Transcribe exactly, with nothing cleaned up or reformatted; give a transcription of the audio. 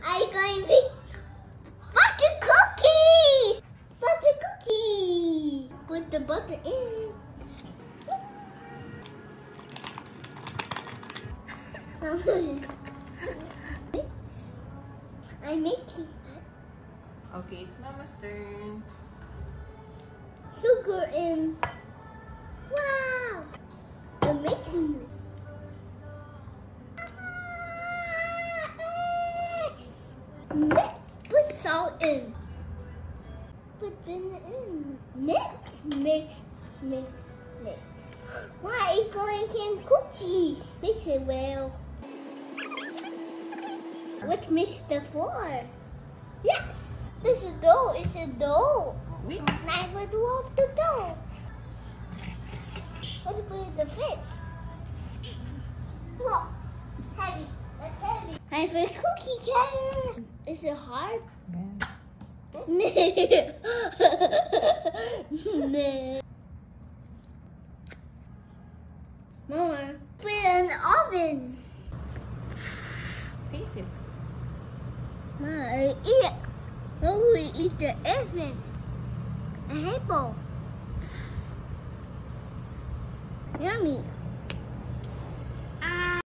I'm going to make butter cookies. Butter cookies. Put the butter in. I'm making Okay, it's Mama's turn. sugar in. Wow! I'm mixing it. Mix. Put salt in. Put vanilla in. Mix, mix, mix, mix. Why are you going to make cookies? Mix it well. What mix the flour? Yes! It's a dough, it's a dough. Wait. I would love the dough. Let's put the fits. Look, heavy, that's heavy. I have a cookie cutter. Is it hard? Yeah. More. Put it in the oven. Taste it. Mom, I eat it. Oh, we eat the oven. A apple. Yummy.